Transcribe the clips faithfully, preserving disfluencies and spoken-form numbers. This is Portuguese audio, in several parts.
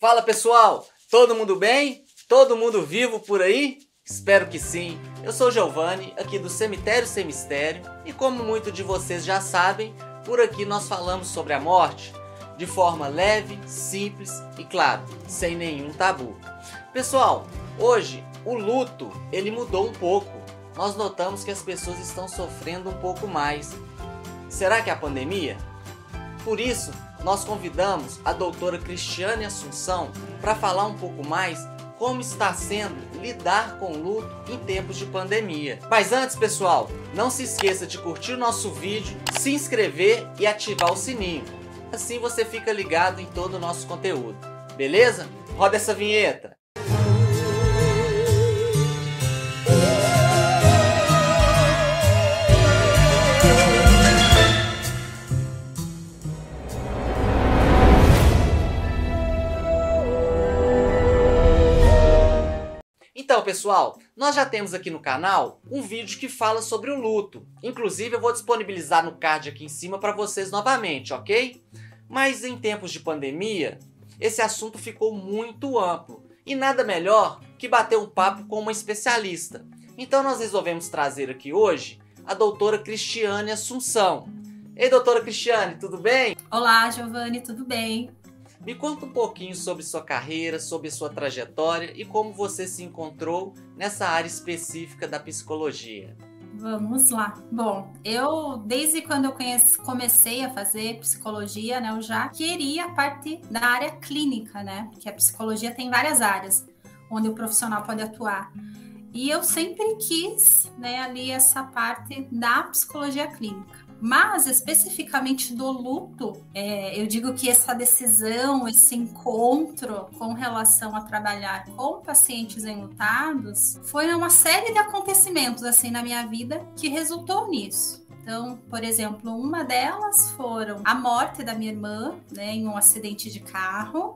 Fala pessoal, todo mundo bem? Todo mundo vivo por aí? Espero que sim. Eu sou Giovanni, aqui do Cemitério Sem Mistério, e como muitos de vocês já sabem, por aqui nós falamos sobre a morte de forma leve, simples e, claro, sem nenhum tabu. Pessoal, hoje o luto ele mudou um pouco. Nós notamos que as pessoas estão sofrendo um pouco mais. Será que é a pandemia? Por isso, nós convidamos a doutora Cristiane Assunção para falar um pouco mais como está sendo lidar com o luto em tempos de pandemia. Mas antes, pessoal, não se esqueça de curtir o nosso vídeo, se inscrever e ativar o sininho. Assim você fica ligado em todo o nosso conteúdo. Beleza? Roda essa vinheta! Então, pessoal, nós já temos aqui no canal um vídeo que fala sobre o luto. Inclusive, eu vou disponibilizar no card aqui em cima para vocês novamente, ok? Mas em tempos de pandemia, esse assunto ficou muito amplo. E nada melhor que bater um papo com uma especialista. Então, nós resolvemos trazer aqui hoje a doutora Cristiane Assunção. Ei, doutora Cristiane, tudo bem? Olá, Giovanni, tudo bem? Me conta um pouquinho sobre sua carreira, sobre sua trajetória e como você se encontrou nessa área específica da psicologia. Vamos lá. Bom, eu desde quando eu conheci, comecei a fazer psicologia, né, eu já queria a parte da área clínica, né? Porque a psicologia tem várias áreas onde o profissional pode atuar. E eu sempre quis, né, ali essa parte da psicologia clínica. Mas, especificamente do luto, é, eu digo que essa decisão, esse encontro com relação a trabalhar com pacientes enlutados, foi uma série de acontecimentos assim na minha vida que resultou nisso. Então, por exemplo, uma delas foram a morte da minha irmã, né, em um acidente de carro,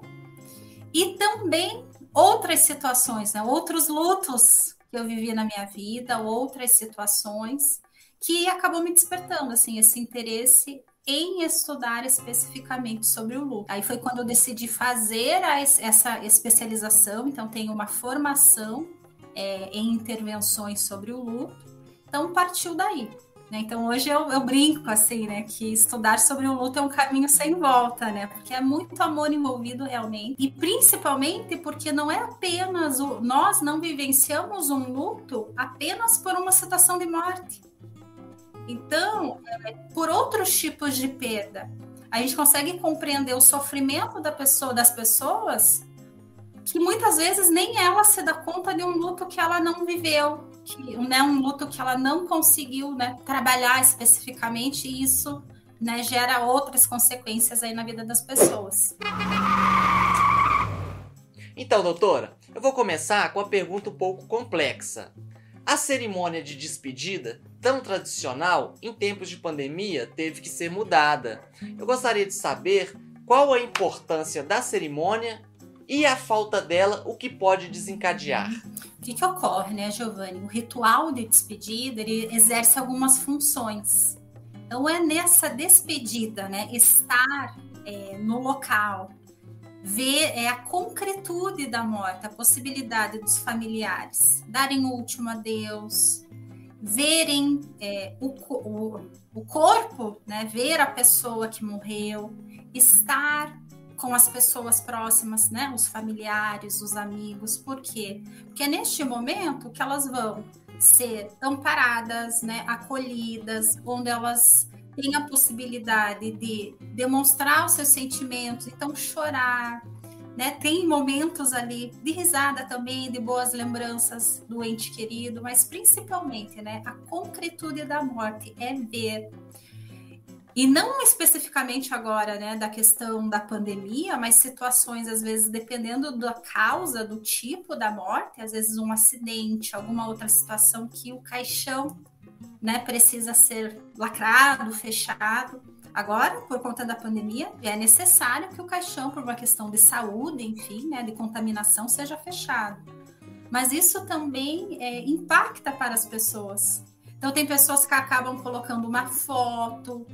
e também outras situações, né, outros lutos que eu vivi na minha vida, outras situações que acabou me despertando, assim, esse interesse em estudar especificamente sobre o luto. Aí foi quando eu decidi fazer a, essa especialização, então tenho uma formação é, em intervenções sobre o luto, então partiu daí. Né? Então hoje eu, eu brinco, assim, né, que estudar sobre o luto é um caminho sem volta, né, porque é muito amor envolvido realmente, e principalmente porque não é apenas, o, nós não vivenciamos um luto apenas por uma situação de morte. Então, é, por outros tipos de perda, a gente consegue compreender o sofrimento da pessoa, das pessoas, que muitas vezes nem ela se dá conta de um luto que ela não viveu, que, né, um luto que ela não conseguiu, né, trabalhar especificamente, e isso, né, gera outras consequências aí na vida das pessoas. Então, doutora, eu vou começar com uma pergunta um pouco complexa. A cerimônia de despedida, tão tradicional, em tempos de pandemia, teve que ser mudada. Eu gostaria de saber qual a importância da cerimônia e a falta dela, o que pode desencadear. O que, que ocorre, né, Giovanni? O ritual de despedida, ele exerce algumas funções. Então, é nessa despedida, né, estar é, no local, ver é, a concretude da morte, a possibilidade dos familiares darem o último adeus, verem é, o, o, o corpo, né, ver a pessoa que morreu, estar com as pessoas próximas, né, os familiares, os amigos. Por quê? Porque é neste momento que elas vão ser amparadas, né, acolhidas, onde elas tem a possibilidade de demonstrar os seus sentimentos, então chorar, né? Tem momentos ali de risada também, de boas lembranças do ente querido, mas principalmente, né, a concretude da morte é ver. E não especificamente agora, né, da questão da pandemia, mas situações, às vezes, dependendo da causa, do tipo da morte, às vezes um acidente, alguma outra situação que o caixão, né, precisa ser lacrado, fechado. Agora, por conta da pandemia, é necessário que o caixão, por uma questão de saúde, enfim, né, de contaminação, seja fechado. Mas isso também é, impacta para as pessoas. Então, tem pessoas que acabam colocando uma foto,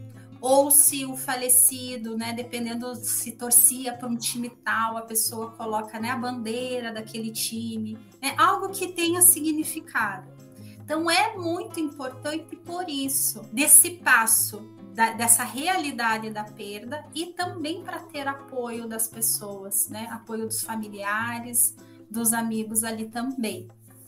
ou se o falecido, né, dependendo se torcia para um time tal, a pessoa coloca, né, a bandeira daquele time, né, algo que tenha significado. Então é muito importante por isso, desse passo, da, dessa realidade da perda, e também para ter apoio das pessoas, né, apoio dos familiares, dos amigos ali também.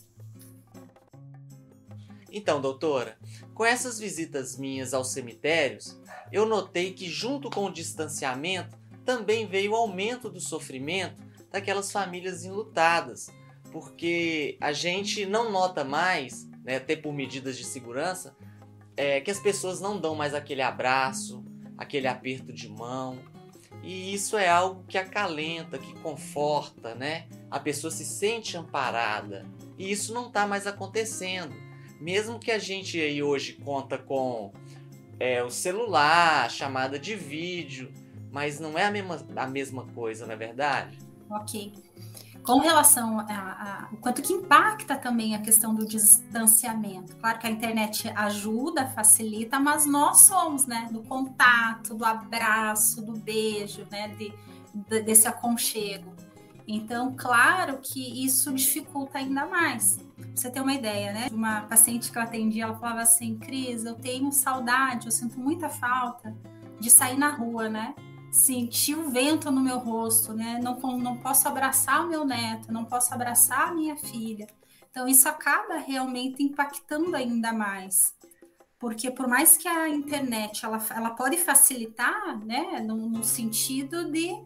Então, doutora, com essas visitas minhas aos cemitérios, eu notei que junto com o distanciamento também veio o aumento do sofrimento daquelas famílias enlutadas, porque a gente não nota mais, né, até por medidas de segurança, é, que as pessoas não dão mais aquele abraço, aquele aperto de mão, e isso é algo que acalenta, que conforta, né? A pessoa se sente amparada, e isso não está mais acontecendo. Mesmo que a gente aí hoje conta com é, o celular, chamada de vídeo, mas não é a mesma, a mesma coisa, não é verdade? Ok. Com relação ao quanto que impacta também a questão do distanciamento. Claro que a internet ajuda, facilita, mas nós somos, né, do contato, do abraço, do beijo, né, de, de, desse aconchego. Então, claro que isso dificulta ainda mais. Pra você ter uma ideia, né? De uma paciente que eu atendi, ela falava assim: Cris, eu tenho saudade, eu sinto muita falta de sair na rua, né? Sentir o vento no meu rosto, né? Não, não posso abraçar o meu neto, não posso abraçar a minha filha. Então, isso acaba realmente impactando ainda mais. Porque por mais que a internet, ela, ela pode facilitar, né? No, no sentido de...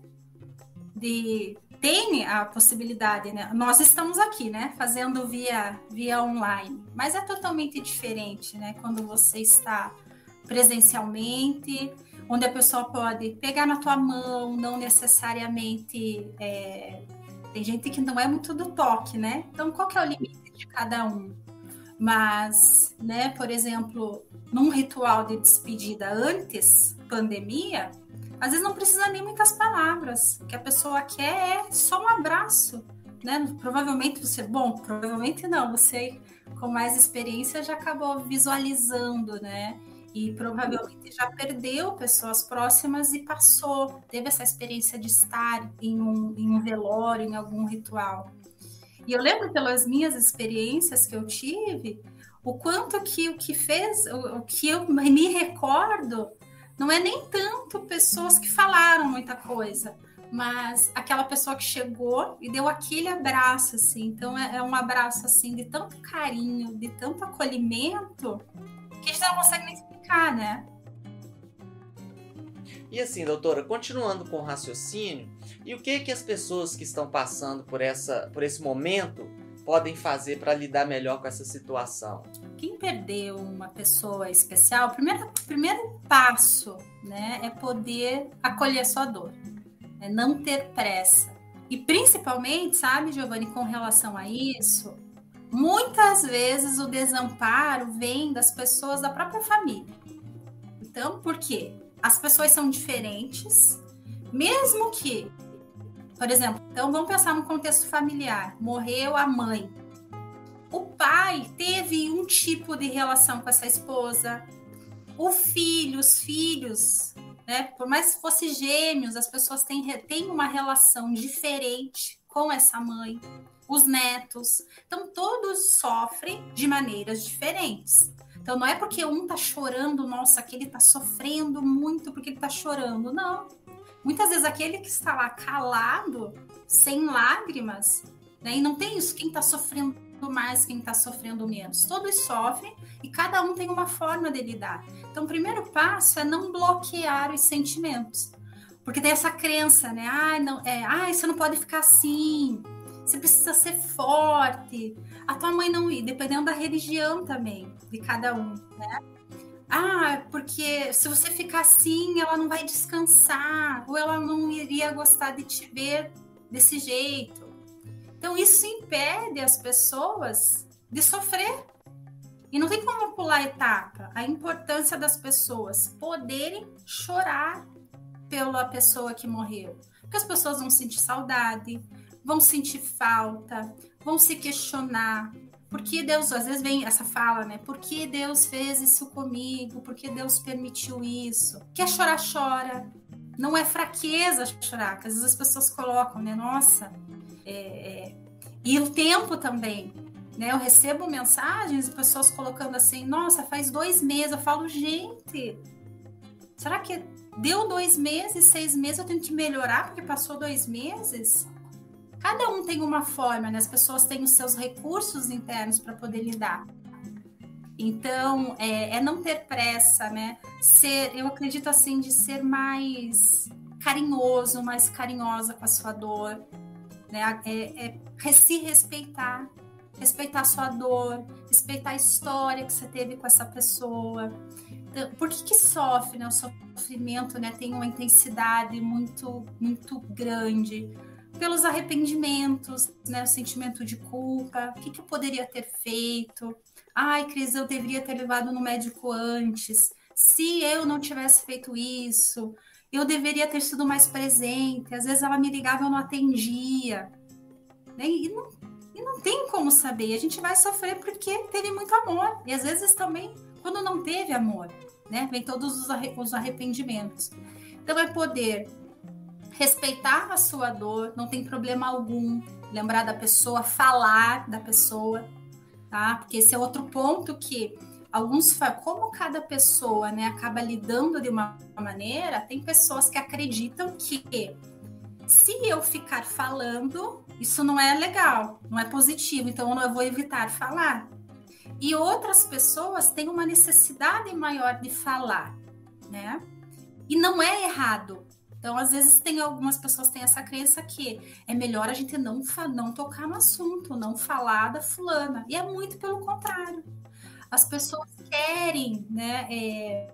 de tem a possibilidade, né? Nós estamos aqui, né? Fazendo via, via online, mas é totalmente diferente, né? Quando você está presencialmente, onde a pessoa pode pegar na tua mão, não necessariamente... É... Tem gente que não é muito do toque, né? Então, qual que é o limite de cada um? Mas, né, por exemplo, num ritual de despedida antes pandemia, às vezes não precisa nem muitas palavras. O que a pessoa quer é só um abraço, né? Provavelmente você... Bom, provavelmente não. Você, com mais experiência, já acabou visualizando, né? E provavelmente já perdeu pessoas próximas e passou. Teve essa experiência de estar em um, em um velório, em algum ritual. E eu lembro, pelas minhas experiências que eu tive, o quanto que o que fez... O, o que eu me recordo... Não é nem tanto pessoas que falaram muita coisa, mas aquela pessoa que chegou e deu aquele abraço, assim. Então, é, é um abraço, assim, de tanto carinho, de tanto acolhimento, que a gente não consegue nem explicar, né? E assim, doutora, continuando com o raciocínio, e o que que as pessoas que estão passando por, essa, por esse momento podem fazer para lidar melhor com essa situação? Quem perdeu uma pessoa especial, o primeiro, primeiro passo, né, é poder acolher sua dor, é não ter pressa. E principalmente, sabe, Giovanni, com relação a isso, muitas vezes o desamparo vem das pessoas da própria família. Então, por quê? As pessoas são diferentes, mesmo que... Por exemplo, então vamos pensar no contexto familiar. Morreu a mãe. O pai teve um tipo de relação com essa esposa. O filho, os filhos, né? Por mais que fossem gêmeos, as pessoas têm, têm uma relação diferente com essa mãe. Os netos. Então, todos sofrem de maneiras diferentes. Então, não é porque um tá chorando, nossa, aquele tá sofrendo muito porque ele tá chorando. Não. Muitas vezes aquele que está lá calado, sem lágrimas, né? E não tem isso, quem está sofrendo mais, quem está sofrendo menos. Todos sofrem e cada um tem uma forma de lidar. Então, o primeiro passo é não bloquear os sentimentos. Porque tem essa crença, né? Ai, não, é, ai, você não pode ficar assim, você precisa ser forte. A tua mãe não ir, dependendo da religião também, de cada um, né? Ah, porque se você ficar assim, ela não vai descansar, ou ela não iria gostar de te ver desse jeito. Então, isso impede as pessoas de sofrer. E não tem como pular etapa. A importância das pessoas poderem chorar pela pessoa que morreu. Porque as pessoas vão sentir saudade, vão sentir falta, vão se questionar. Por que Deus, às vezes vem essa fala, né? Por que Deus fez isso comigo? Por que Deus permitiu isso? Quer chorar, chora. Não é fraqueza chorar, que às vezes as pessoas colocam, né? Nossa, é, é... e o tempo também, né? Eu recebo mensagens de pessoas colocando assim, nossa, faz dois meses. Eu falo, gente, será que deu dois meses, seis meses, eu tenho que melhorar porque passou dois meses? Cada um tem uma forma, né? As pessoas têm os seus recursos internos para poder lidar. Então, é, é não ter pressa, né? Ser, eu acredito assim, de ser mais carinhoso, mais carinhosa com a sua dor, né? É, é se respeitar, respeitar a sua dor, respeitar a história que você teve com essa pessoa. Então, por que que sofre, né? O sofrimento, né, tem uma intensidade muito, muito grande. Pelos arrependimentos, né? O sentimento de culpa. O que que eu poderia ter feito? Ai, Cris, eu deveria ter levado no médico antes. Se eu não tivesse feito isso, eu deveria ter sido mais presente. Às vezes ela me ligava e eu não atendia. Né? E, não, e não tem como saber. A gente vai sofrer porque teve muito amor. E às vezes também, quando não teve amor, né? Vem todos os arrependimentos. Então é poder respeitar a sua dor, não tem problema algum. Lembrar da pessoa, falar da pessoa. Tá? Porque esse é outro ponto que alguns, como cada pessoa, né, acaba lidando de uma maneira, tem pessoas que acreditam que se eu ficar falando, isso não é legal, não é positivo, então eu vou evitar falar. E outras pessoas têm uma necessidade maior de falar, né? E não é errado. Então, às vezes, tem algumas pessoas que têm essa crença que é melhor a gente não, não tocar no assunto, não falar da fulana. E é muito pelo contrário. As pessoas querem, né, é,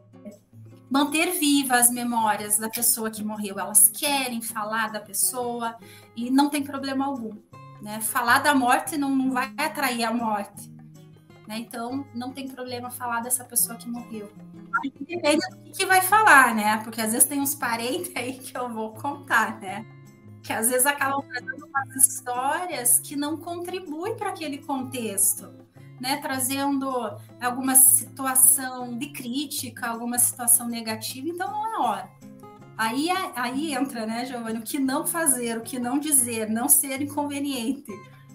manter vivas as memórias da pessoa que morreu. Elas querem falar da pessoa e não tem problema algum. Né? Falar da morte não, não vai atrair a morte. Né? Então, não tem problema falar dessa pessoa que morreu. Depende do que vai falar, né? Porque às vezes tem uns parentes aí que eu vou contar, né? Que às vezes acabam trazendo umas histórias que não contribuem para aquele contexto, né? Trazendo alguma situação de crítica, alguma situação negativa, então não é hora. Aí, aí entra, né, Giovanni, o que não fazer, o que não dizer, não ser inconveniente.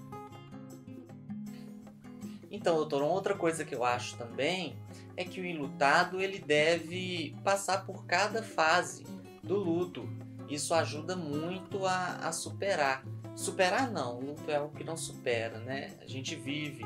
Então, doutor, uma outra coisa que eu acho também é que o enlutado ele deve passar por cada fase do luto. Isso ajuda muito a, a superar. Superar não, o luto é algo que não supera, né? A gente vive,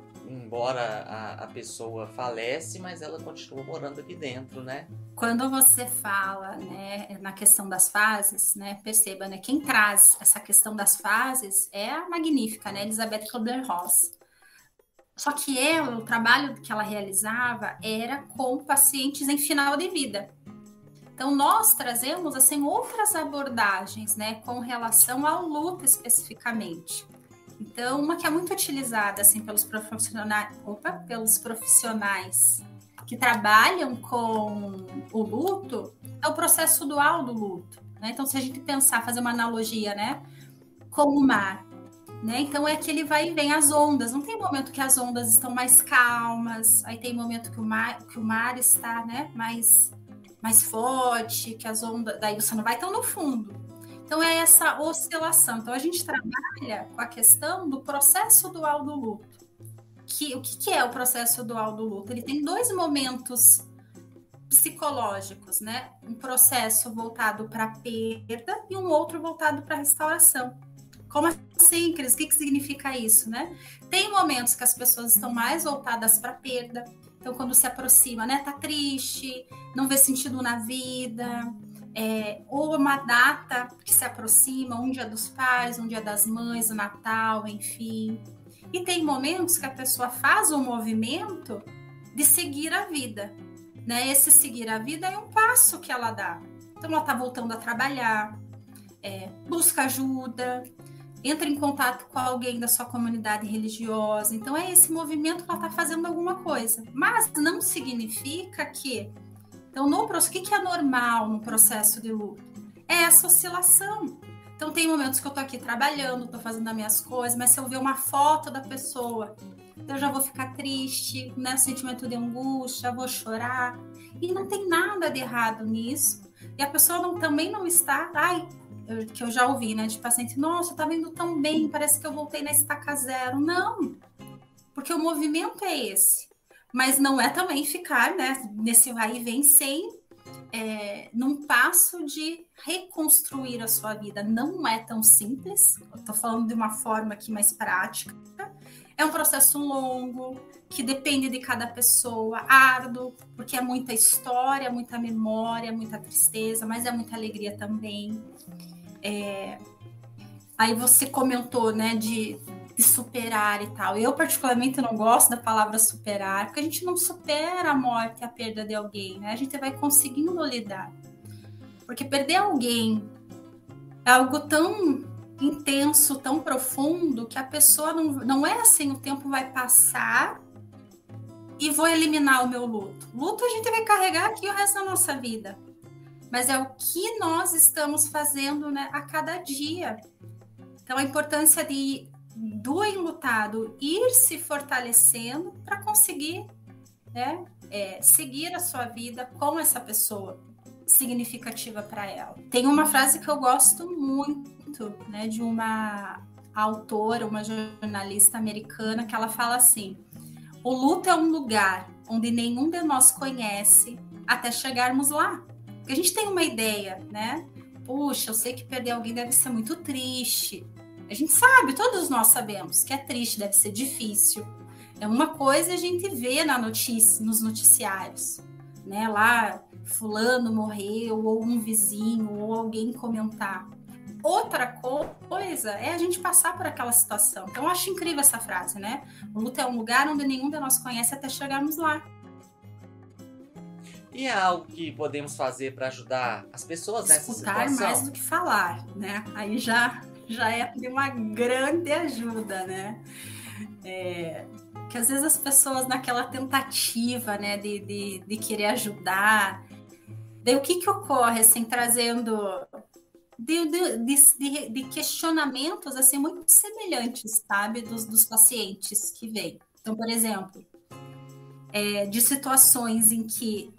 embora a, a pessoa falece, mas ela continua morando aqui dentro, né? Quando você fala, né, na questão das fases, né, perceba, né, quem traz essa questão das fases é a magnífica, né, Elizabeth Kubler-Ross. Só que ela, o trabalho que ela realizava era com pacientes em final de vida. Então, nós trazemos, assim, outras abordagens, né, com relação ao luto especificamente. Então, uma que é muito utilizada, assim, pelos profissionais, opa, pelos profissionais que trabalham com o luto, é o processo dual do luto, né? Então, se a gente pensar, fazer uma analogia, né, com o mar, né? Então é que ele vai e vem as ondas. Não tem momento que as ondas estão mais calmas, aí tem momento que o mar, que o mar está, né, mais, mais forte, que as ondas, daí você não vai tão no fundo. Então é essa oscilação. Então a gente trabalha com a questão do processo dual do luto. Que, o que, que é o processo dual do luto? Ele tem dois momentos psicológicos, né? Um processo voltado para a perda e um outro voltado para a restauração. Como assim, Cris? O que, que significa isso, né? Tem momentos que as pessoas estão mais voltadas para a perda. Então, quando se aproxima, né? Tá triste, não vê sentido na vida. É, ou uma data que se aproxima, um dia dos pais, um dia das mães, o Natal, enfim. E tem momentos que a pessoa faz o movimento de seguir a vida. Né? Esse seguir a vida é um passo que ela dá. Então, ela tá voltando a trabalhar, é, busca ajuda, entra em contato com alguém da sua comunidade religiosa. Então, é esse movimento que ela está fazendo alguma coisa. Mas não significa que... Então, no, o que é normal no processo de luto? É essa oscilação. Então, Então, tem momentos que eu tô aqui trabalhando, tô fazendo as minhas coisas, mas se eu ver uma foto da pessoa, eu já vou ficar triste, né? Sentimento de angústia, vou chorar. E não tem nada de errado nisso. E a pessoa não, também não está... Ai, eu, que eu já ouvi, né? De paciente, nossa, tá vendo tão bem, parece que eu voltei na estaca zero. Não, porque o movimento é esse. Mas não é também ficar, né, nesse vai e vem sem... É, num passo de reconstruir a sua vida. Não é tão simples, eu tô falando de uma forma aqui mais prática. É um processo longo, que depende de cada pessoa, árduo, porque é muita história, muita memória, muita tristeza, mas é muita alegria também. É... Aí você comentou, né, de, de superar e tal. Eu, particularmente, não gosto da palavra superar, porque a gente não supera a morte e a perda de alguém, né? A gente vai conseguindo lidar. Porque perder alguém é algo tão intenso, tão profundo, que a pessoa não, não é assim, o tempo vai passar e vou eliminar o meu luto. Luto a gente vai carregar aqui o resto da nossa vida. Mas é o que nós estamos fazendo, né, a cada dia. Então, a importância de, do enlutado ir se fortalecendo para conseguir, né, é, seguir a sua vida com essa pessoa significativa para ela. Tem uma frase que eu gosto muito, né, de uma autora, uma jornalista americana, que ela fala assim: o luto é um lugar onde nenhum de nós conhece até chegarmos lá. Porque a gente tem uma ideia, né? Puxa, eu sei que perder alguém deve ser muito triste. A gente sabe, todos nós sabemos que é triste, deve ser difícil. É uma coisa a gente vê na notícia, nos noticiários, né? Lá, fulano morreu, ou um vizinho, ou alguém comentar. Outra coisa é a gente passar por aquela situação. Então, eu acho incrível essa frase, né? O luto é um lugar onde nenhum de nós conhece até chegarmos lá. E é algo que podemos fazer para ajudar as pessoas nessa Escutar situação? mais do que falar, né? Aí já, já é de uma grande ajuda, né? É, que às vezes as pessoas naquela tentativa, né, de, de, de querer ajudar, daí o que que ocorre, assim, trazendo de, de, de, de questionamentos, assim, muito semelhantes, sabe, dos, dos pacientes que vêm. Então, por exemplo, é, de situações em que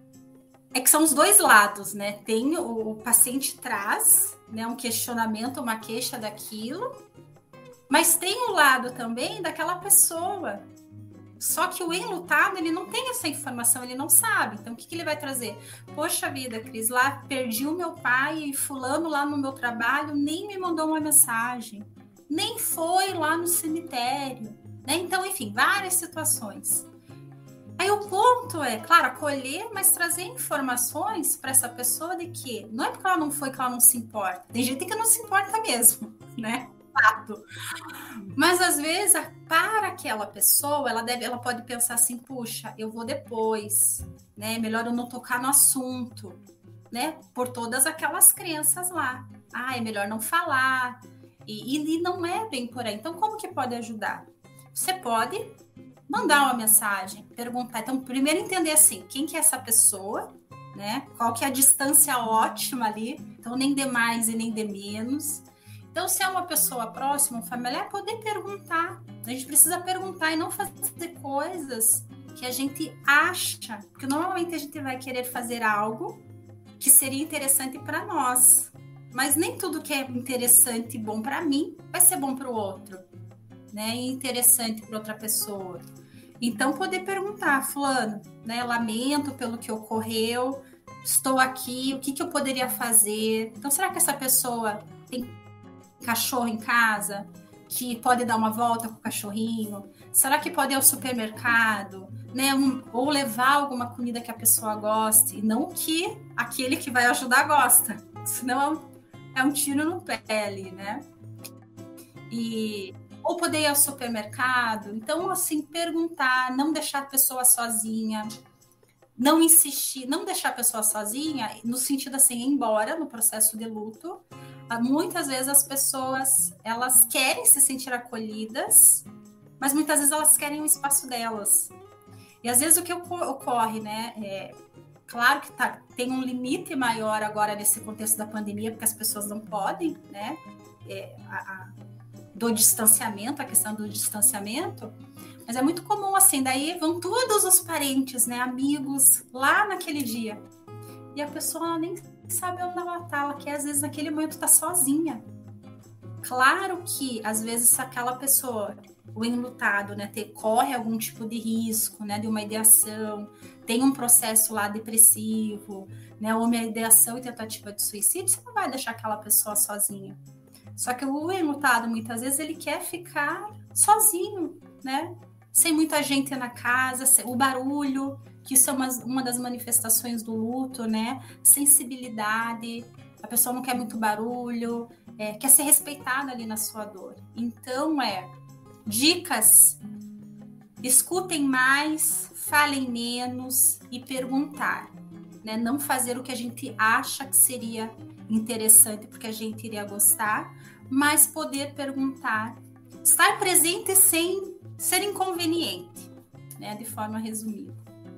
é que são os dois lados, né? Tem o, o paciente traz, né, um questionamento, uma queixa daquilo, mas tem o lado também daquela pessoa. Só que o enlutado, ele não tem essa informação, ele não sabe. Então, o que, que ele vai trazer? Poxa vida, Cris, lá perdi o meu pai e fulano lá no meu trabalho nem me mandou uma mensagem, nem foi lá no cemitério, né? Então, enfim, várias situações. Aí o ponto é, claro, acolher, mas trazer informações para essa pessoa de que não é porque ela não foi que ela não se importa. Tem gente que não se importa mesmo, né? Fato. Mas às vezes, para aquela pessoa, ela deve, ela pode pensar assim, puxa, eu vou depois, né? Melhor eu não tocar no assunto, né? Por todas aquelas crenças lá. Ah, é melhor não falar. E, e, e não é bem por aí. Então, como que pode ajudar? Você pode mandar uma mensagem, perguntar. Então, primeiro entender assim, quem que é essa pessoa, né? Qual que é a distância ótima ali. Então, nem de mais e nem de menos. Então, se é uma pessoa próxima, um familiar, poder perguntar. A gente precisa perguntar e não fazer coisas que a gente acha. Porque normalmente a gente vai querer fazer algo que seria interessante para nós. Mas nem tudo que é interessante e bom para mim vai ser bom para o outro, né? E interessante para outra pessoa. Então, poder perguntar, fulano, né? Lamento pelo que ocorreu, estou aqui, o que, que eu poderia fazer? Então, será que essa pessoa tem cachorro em casa, que pode dar uma volta com o cachorrinho? Será que pode ir ao supermercado, né? Um, ou levar alguma comida que a pessoa goste, e não que aquele que vai ajudar gosta, senão é um, é um tiro no pé ali, né? E, ou poder ir ao supermercado. Então, assim, perguntar, não deixar a pessoa sozinha, não insistir, não deixar a pessoa sozinha, no sentido assim, ir embora no processo de luto. Muitas vezes as pessoas, elas querem se sentir acolhidas, mas muitas vezes elas querem o espaço delas. E às vezes o que ocorre, né? É, Claro que tá, tem um limite maior agora nesse contexto da pandemia, porque as pessoas não podem, né? É, a, a, do distanciamento, a questão do distanciamento, mas é muito comum assim, daí vão todos os parentes, né, amigos, lá naquele dia, e a pessoa ela nem sabe onde ela tá, ela quer, às vezes, naquele momento tá sozinha. Claro que, às vezes, aquela pessoa, o enlutado, né, ter, corre algum tipo de risco, né, de uma ideação, tem um processo lá depressivo, né, ou uma ideação e tentativa de suicídio, você não vai deixar aquela pessoa sozinha. Só que o enlutado, muitas vezes, ele quer ficar sozinho, né? Sem muita gente na casa, o barulho, que isso é uma, uma das manifestações do luto, né? Sensibilidade, a pessoa não quer muito barulho, é, quer ser respeitada ali na sua dor. Então, é, dicas, escutem mais, falem menos e perguntar, né? Não fazer o que a gente acha que seria interessante, porque a gente iria gostar, mas poder perguntar, estar presente sem ser inconveniente, né, de forma resumida.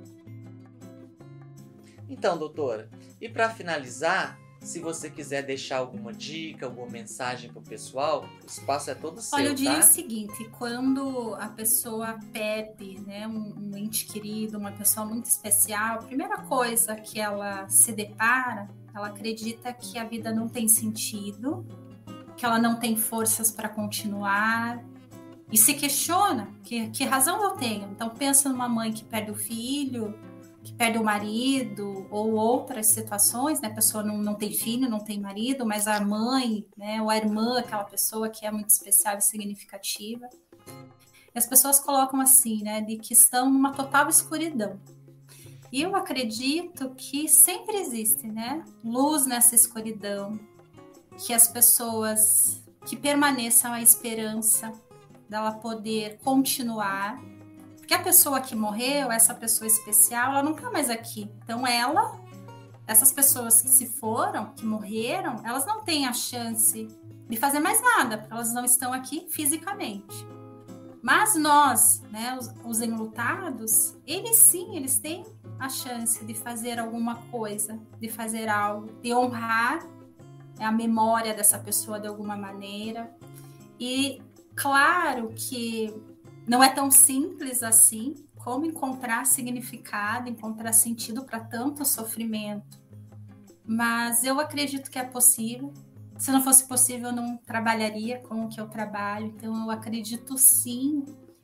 Então, doutora, e para finalizar, se você quiser deixar alguma dica, alguma mensagem para o pessoal, o espaço é todo seu, Olha, eu diria tá? o seguinte, quando a pessoa perde, né, um, um ente querido, uma pessoa muito especial, a primeira coisa que ela se depara, ela acredita que a vida não tem sentido, que ela não tem forças para continuar, e se questiona, que, que razão eu tenho? Então pensa numa mãe que perde o filho, que perde o marido, ou outras situações, né? A pessoa não, não tem filho, não tem marido, mas a mãe, né? Ou a irmã, aquela pessoa que é muito especial e significativa. E as pessoas colocam assim, né? De que estão numa total escuridão. E eu acredito que sempre existe, né? Luz nessa escuridão, que as pessoas, que permaneçam a esperança dela poder continuar, porque a pessoa que morreu, essa pessoa especial, ela não está mais aqui. Então ela, essas pessoas que se foram, que morreram, elas não têm a chance de fazer mais nada, porque elas não estão aqui fisicamente. Mas nós, né, os, os enlutados, eles sim, eles têm a chance de fazer alguma coisa, de fazer algo, de honrar a memória dessa pessoa de alguma maneira. E claro que não é tão simples assim, como encontrar significado, encontrar sentido para tanto sofrimento. Mas eu acredito que é possível. Se não fosse possível, eu não trabalharia com o que eu trabalho. Então, eu acredito sim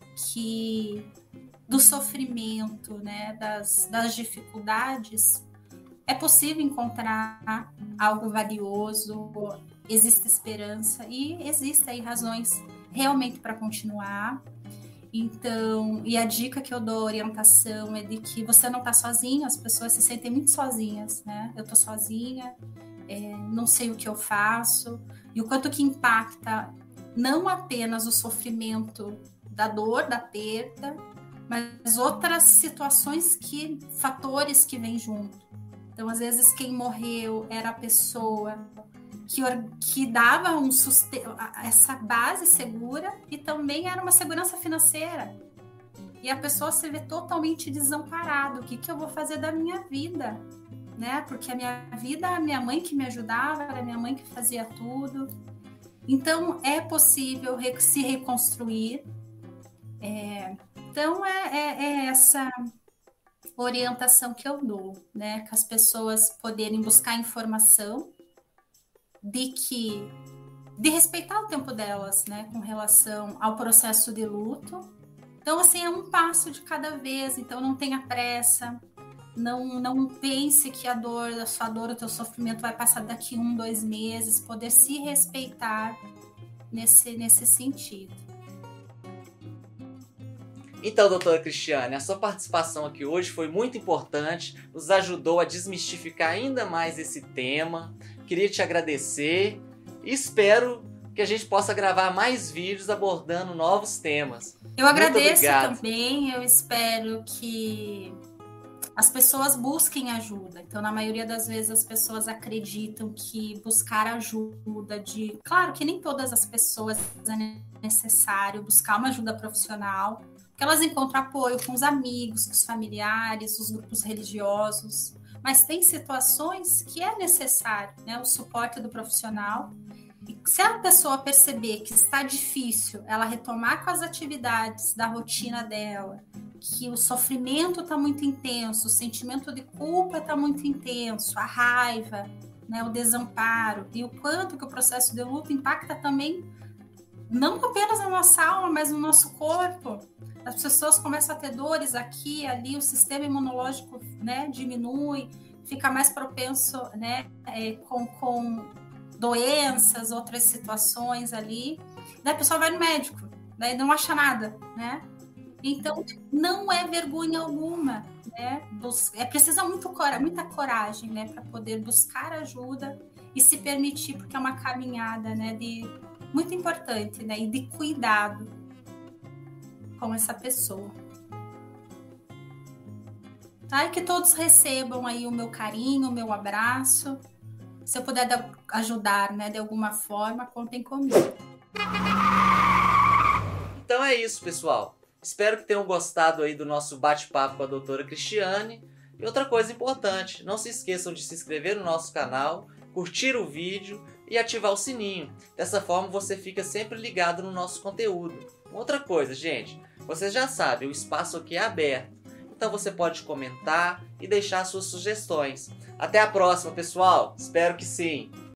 que do sofrimento, né, das, das dificuldades, é possível encontrar algo valioso, existe esperança e existem aí razões realmente para continuar. Então, e a dica que eu dou, orientação, é de que você não está sozinho, as pessoas se sentem muito sozinhas, né? Eu estou sozinha, é, não sei o que eu faço, e o quanto que impacta não apenas o sofrimento da dor, da perda, mas outras situações, que fatores que vêm junto. Então, às vezes, quem morreu era a pessoa que, que dava um suste- essa base segura e também era uma segurança financeira. E a pessoa se vê totalmente desamparada. O que, que eu vou fazer da minha vida? Né? Porque a minha vida, a minha mãe que me ajudava, era a minha mãe que fazia tudo. Então, é possível se reconstruir. É, então, é, é, é essa orientação que eu dou, né? Que as pessoas poderem buscar informação de que de respeitar o tempo delas, né, com relação ao processo de luto. Então, assim, é um passo de cada vez. Então, não tenha pressa, não, não pense que a dor, a sua dor, o teu sofrimento vai passar daqui um, dois meses. Poder se respeitar nesse, nesse sentido. Então, doutora Cristiane, a sua participação aqui hoje foi muito importante, nos ajudou a desmistificar ainda mais esse tema. Queria te agradecer e espero que a gente possa gravar mais vídeos abordando novos temas. Eu agradeço também, eu espero que as pessoas busquem ajuda. Então, na maioria das vezes, as pessoas acreditam que buscar ajuda de... Claro que nem todas as pessoas é necessário buscar uma ajuda profissional, porque elas encontram apoio com os amigos, com os familiares, os grupos religiosos. Mas tem situações que é necessário, né, o suporte do profissional. E se a pessoa perceber que está difícil ela retomar com as atividades da rotina dela, que o sofrimento está muito intenso, o sentimento de culpa está muito intenso, a raiva, né, o desamparo, e o quanto que o processo de luto impacta também, não apenas na nossa alma, mas no nosso corpo. As pessoas começam a ter dores aqui, ali, o sistema imunológico, né, diminui, fica mais propenso, né, é, com... com doenças, outras situações ali, daí a pessoa vai no médico, daí não acha nada, né? Então, não é vergonha alguma, né? É precisa muito cora, muita coragem, né, para poder buscar ajuda e se permitir, porque é uma caminhada, né, de muito importante, né, e de cuidado com essa pessoa. Tá? E que todos recebam aí o meu carinho, o meu abraço. Se eu puder ajudar, né, de alguma forma, contem comigo. Então é isso, pessoal. Espero que tenham gostado aí do nosso bate-papo com a doutora Cristiane. E outra coisa importante, não se esqueçam de se inscrever no nosso canal, curtir o vídeo e ativar o sininho. Dessa forma você fica sempre ligado no nosso conteúdo. Outra coisa, gente, vocês já sabem, o espaço aqui é aberto. Então você pode comentar e deixar suas sugestões. Até a próxima, pessoal. Espero que sim.